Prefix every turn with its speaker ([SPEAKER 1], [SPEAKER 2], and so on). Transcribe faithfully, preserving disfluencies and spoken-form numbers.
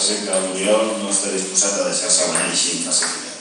[SPEAKER 1] sé que l'Oriol no està disposat a deixar-se guanyar així fàcilment.